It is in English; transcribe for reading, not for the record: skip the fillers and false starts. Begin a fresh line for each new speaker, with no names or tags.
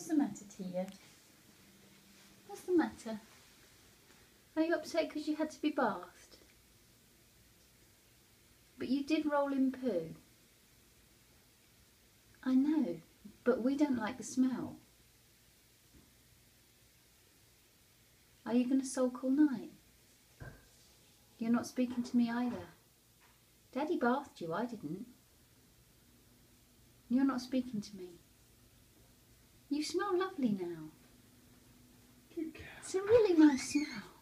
What's the matter, Tia? What's the matter? Are you upset because you had to be bathed? But you did roll in poo. I know, but we don't like the smell. Are you going to sulk all night? You're not speaking to me either. Daddy bathed you, I didn't. You're not speaking to me. You smell lovely now. It's a really nice smell.